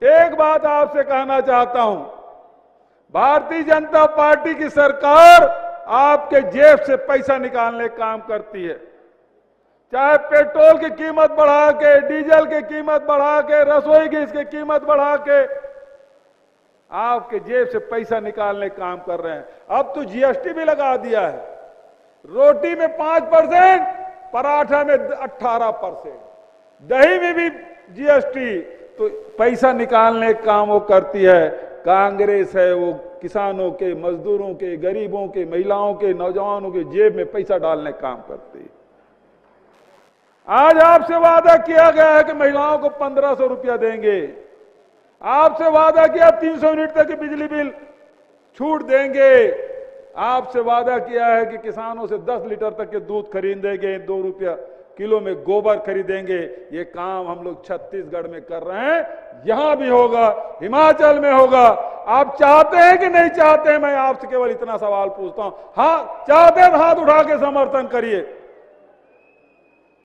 एक बात आपसे कहना चाहता हूं, भारतीय जनता पार्टी की सरकार आपके जेब से पैसा निकालने का काम करती है। चाहे पेट्रोल की कीमत बढ़ा के, डीजल की कीमत बढ़ा के, रसोई गैस की कीमत बढ़ा के आपके जेब से पैसा निकालने का काम कर रहे हैं। अब तो जीएसटी भी लगा दिया है, रोटी में 5%, पराठा में 18%, दही में भी जीएसटी। तो पैसा निकालने का काम वो करती है कांग्रेस है, वो किसानों के, मजदूरों के, गरीबों के, महिलाओं के, नौजवानों के जेब में पैसा डालने का काम करती है। आज आपसे वादा किया गया है कि महिलाओं को 1500 रुपया देंगे, आपसे वादा किया 300 यूनिट तक की बिजली बिल छूट देंगे, आपसे वादा किया है कि किसानों से 10 लीटर तक के दूध खरीदेंगे, 2 रुपया किलो में गोबर खरीदेंगे। ये काम हम लोग छत्तीसगढ़ में कर रहे हैं, यहां भी होगा, हिमाचल में होगा। आप चाहते हैं कि नहीं चाहते हैं? मैं आपसे केवल इतना सवाल पूछता हूं। हाँ चाहते हैं तो हाथ उठा के समर्थन करिए।